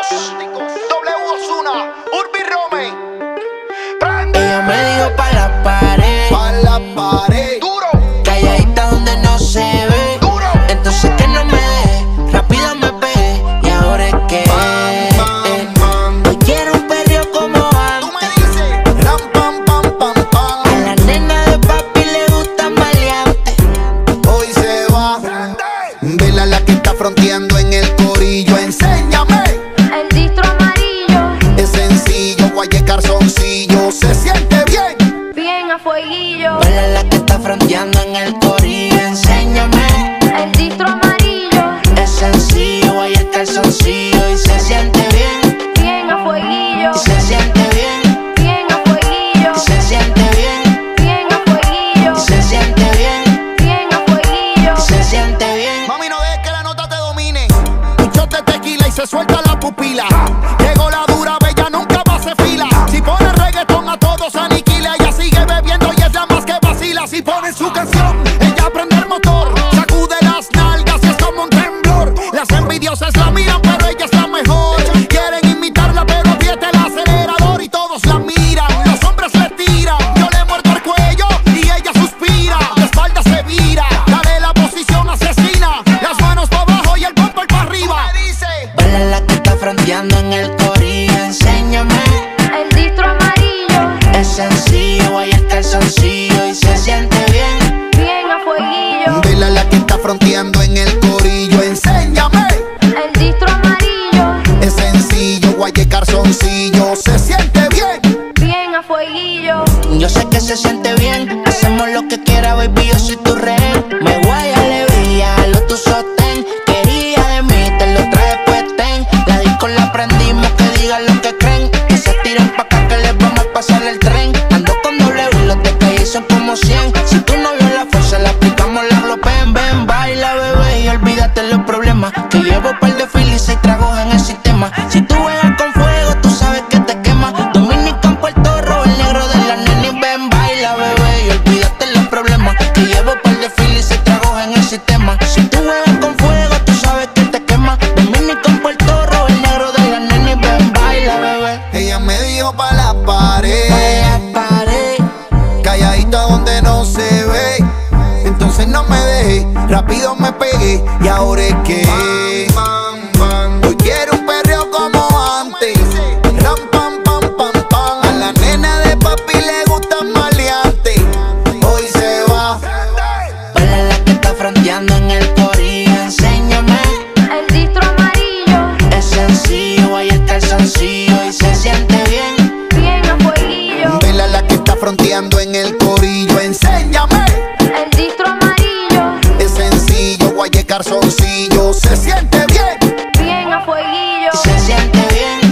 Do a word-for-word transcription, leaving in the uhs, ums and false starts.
W Ozuna, Urbi Rome. Prende. Ella me dijo pa' la pared, Pa' la pared. Duro. calladita donde no se ve. Duro. Entonces que no me deje, rápido me pegué. Y ahora es que Bam, bam, bam. hoy quiero un perreo como Tú me antes. dices, ram, pam, pam, pam, pam. A la nena de papi le gusta maleante. Hoy se va. Vela la que está fronteando en el corillo. Enséñame. El distro amarillo, Es sencillo, guaye calzoncillo. Se siente bien. bien a fueguillo. Vela la que está fronteando en el corillo. Enséñame, El distro amarillo, es sencillo, hay el calzoncillo. Y se siente bien, bien a fueguillo. y se siente bien, Bien a fueguillo, y se siente bien, bien a fueguillo. y se siente bien, Bien a fueguillo. y se siente bien. Mami, no dejes que la nota te domine. Un shot de tequila y se suelta la pupila. Llegó la dura, bella, nunca va a hacer fila. Si pone reggaetón a todos aniquila. Ella sigue bebiendo y es la más que vacila. Si pone su canción, ella prende el motor. Sacude las nalgas y es como un temblor. Las envidiosas la miran, pero ella es la mejor. Quieren imitarla, pero aprieta el acelerador y todos la miran. Los hombres le tiran, yo le muerdo el cuello y ella suspira. La espalda se vira, dale la posición asesina. Las manos para abajo y el bumper para arriba. Vela la que está fronteando en el corillo. Enséñame, El distro amarillo, es sencillo, hay el calzoncillo. Y se siente bien, bien a fueguillo. Vela la que está fronteando en el corillo. Enséñame. El distro amarillo, Es sencillo, guaye calzoncillo. Se siente bien. bien a fueguillo. yo sé que se siente bien. Hacemos lo que quiera, baby, yo soy tu rehén. Me voy a alegría, lo tu sostén. Quería de mí, te lo traje pues ten. La disco la prendimos, que digan lo que creen. Que se tiren pa' acá, que les vamos a pasar el tren. Ando con doble y los de calle son como cien. Si tú no vio la fuerza, la aplicamos, la glopen. Ven, baila, bebé, y olvídate los problemas. Que llevo par de filis y tragos en el sistema. Si tú juegas con fuego, tú sabes que te quema. Dominican, Puerto Rico, el negro de la nena. Y ven, baila, bebé, y olvídate los problemas. Que llevo par de filis y tragos en el sistema. Si tú juegas con fuego, tú sabes que te quema. Dominican, Puerto Rico, el negro de la nena. Y ven, baila, bebé. Ella me dijo pa' la pared. Pa' la pared, Calladita donde no se ve. Entonces no me dejé, rápido me pegué. Y ahora es que hoy quiero un perreo como antes. Ram, pam, pam, pam, pam. A la nena de papi le gusta maleante. Hoy se va. vela la que está fronteando en el corillo. Enséñame, El distro amarillo, es sencillo, hay el calzoncillo. Y se siente bien, bien a fueguillo. Vela la que está fronteando en el corillo. Enséñame. El distro amarillo, Es sencillo, guaye calzoncillo. Se siente bien. bien a fueguillo. y se siente bien.